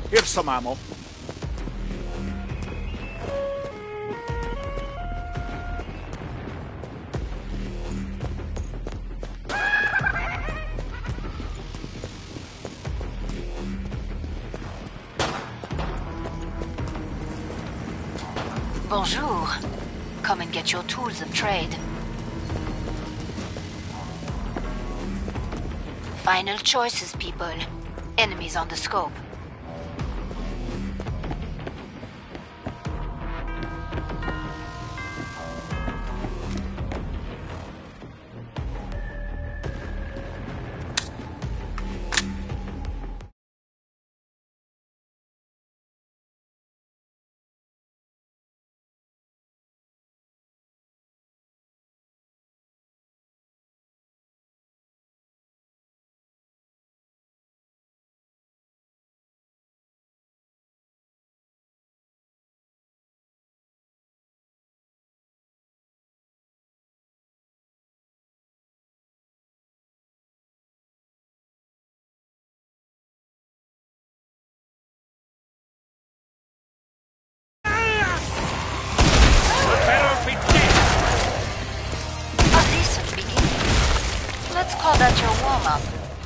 Here's some ammo. Bonjour. Come and get your tools of trade. Final choices, people. Enemies on the scope. Let's call that your warm-up.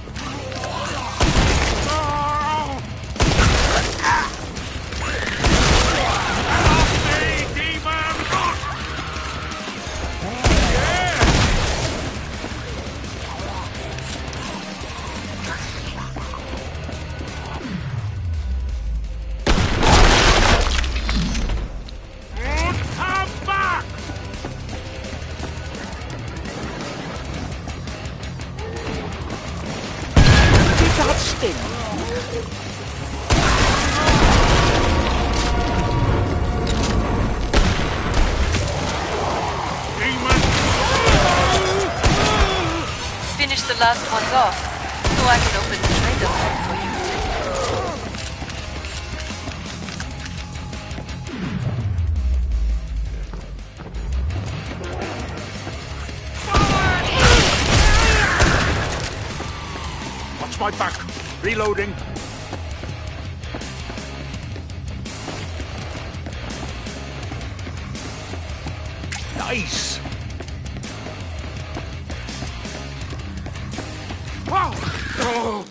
Finish the last ones off, so I can open the trader vault for you. Watch my back. Reloading. Nice. Wow. Oh.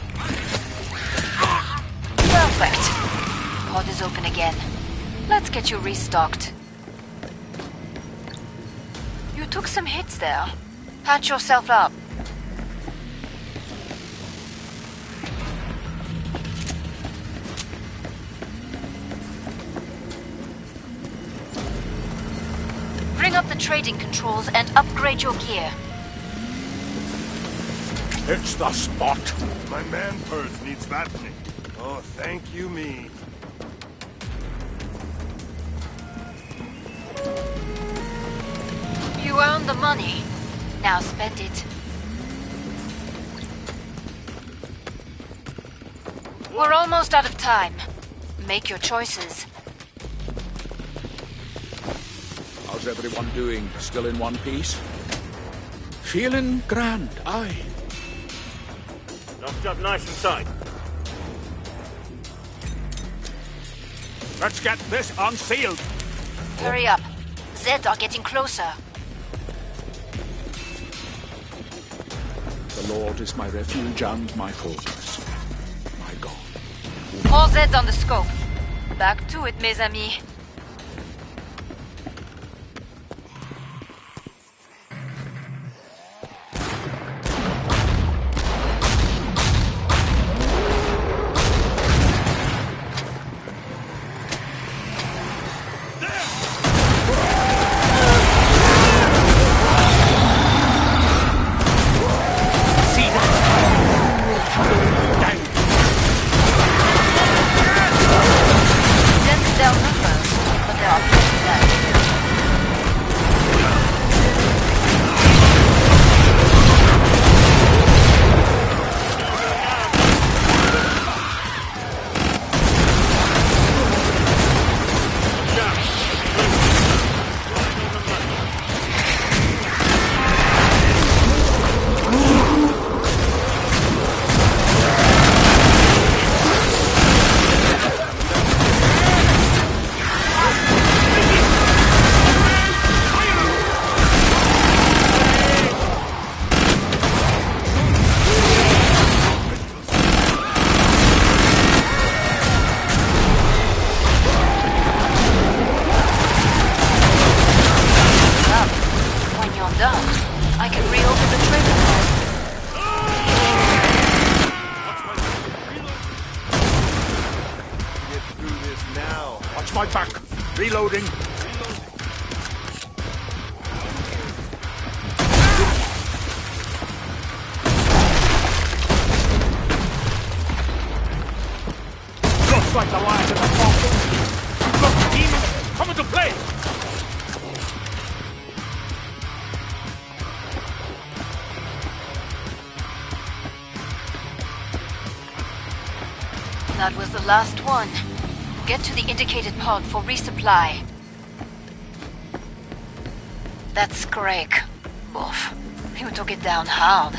Perfect. Pod is open again. Let's get you restocked. You took some hits there. Patch yourself up. Bring up the trading controls and upgrade your gear. It's the spot. My man purse needs fattening. Oh, thank you me. You earned the money. Now spend it. We're almost out of time. Make your choices. How's everyone doing? Still in one piece? Feeling grand, aye. Locked up nice and tight. Let's get this unsealed. Hurry up. Zeds are getting closer. The Lord is my refuge and my fortress. My God. All Zeds on the scope. Back to it, mes amis. Dense down numbers. attack. Reloading. Looks like the lions in the fog. Look, demons, come into play! That was the last one. Get to the indicated pod for resupply. That's Greg. Oof. You took it down hard.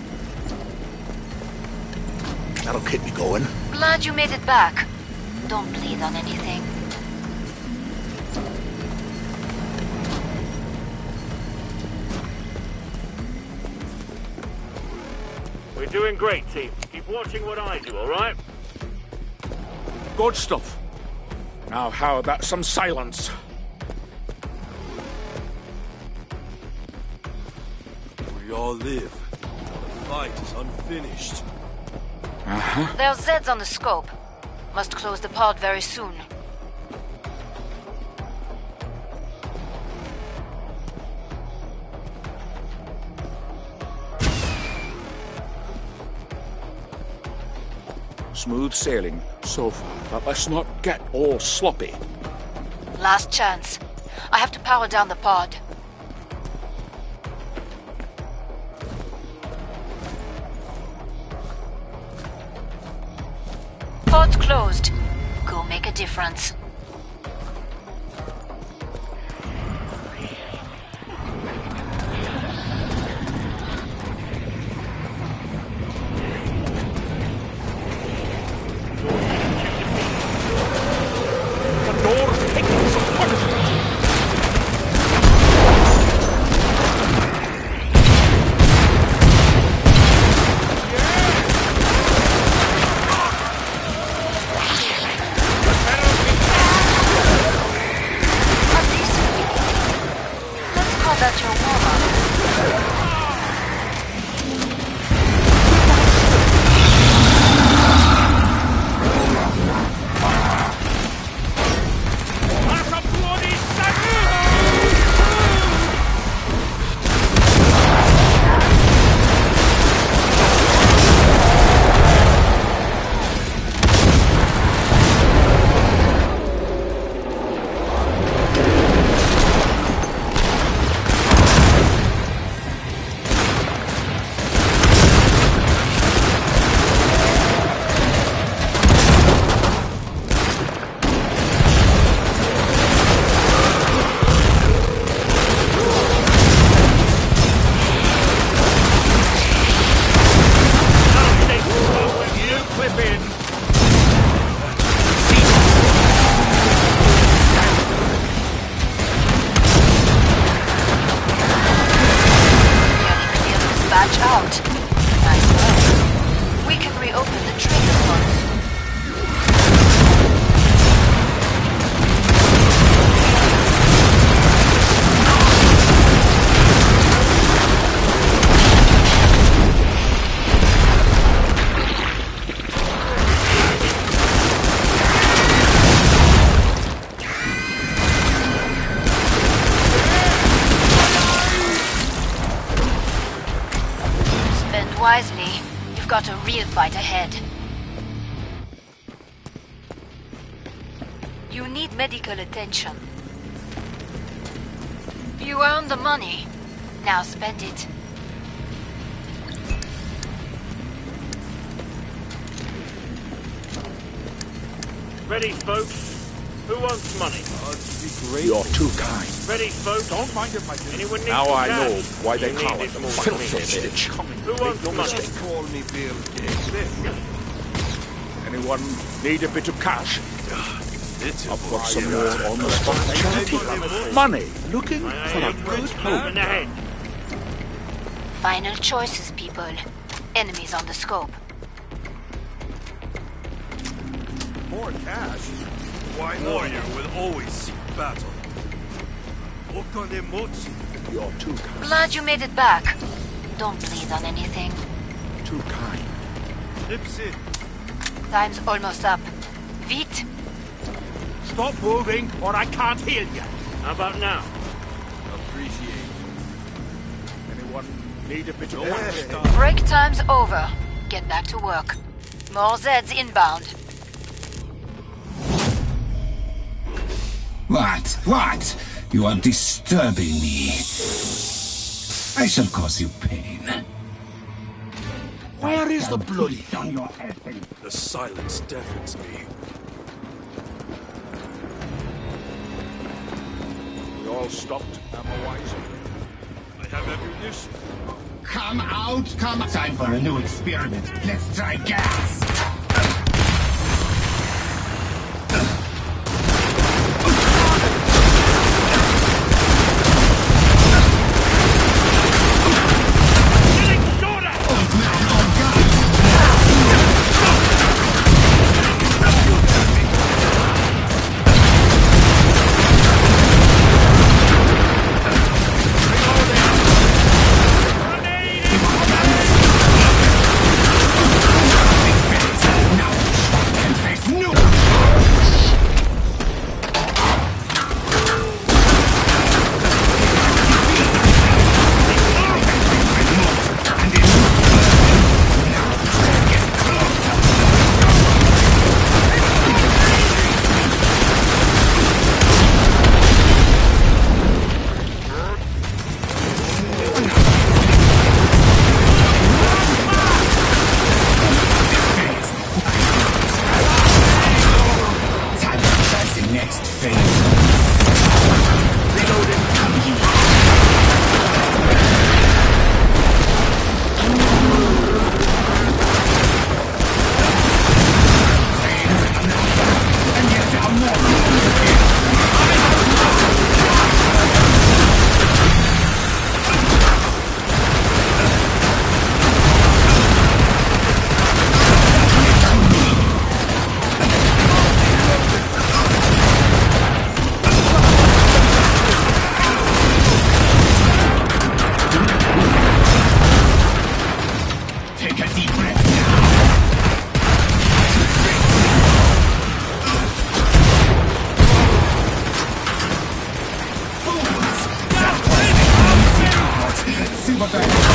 That'll keep me going. Glad you made it back. Don't bleed on anything. We're doing great, team. Keep watching what I do, all right? Good stuff. Now how about some silence? We all live. The fight is unfinished. There's Zeds on the scope. Must close the pod very soon. Smooth sailing so far, but let's not get all sloppy. Last chance. I have to power down the pod. Pod's closed. Go make a difference. Wisely, you've got a real fight ahead. You need medical attention. You earned the money. Now spend it. Ready, folks? Who wants money? You're too kind. Ready, folks? Don't mind if I do. Anyone need Now some I cash? know why they You need call it this the more filthy than me. bitch. Who wants no money? mistake. Call me Bill Gates. Anyone need a bit of cash? It's I've got some more on the spot charity. Money. Looking for a good home. In the head. Final choices, people. Enemies on the scope. More cash? Why warrior will always seek battle. You're too kind. Glad you made it back. Don't bleed on anything. Too kind. Time's almost up. Vite. Stop moving, or I can't heal you. How about now? Appreciate. Anyone need a bit of Hey. Break time's over. Get back to work. More Zeds inbound. What? What? You are disturbing me. I shall cause you pain. Where is the bloody... On your head. The silence deafens me. We all stopped, ammo-wise. I have ammunition. Come out, come. Time for a new experiment. Let's try gas. See what that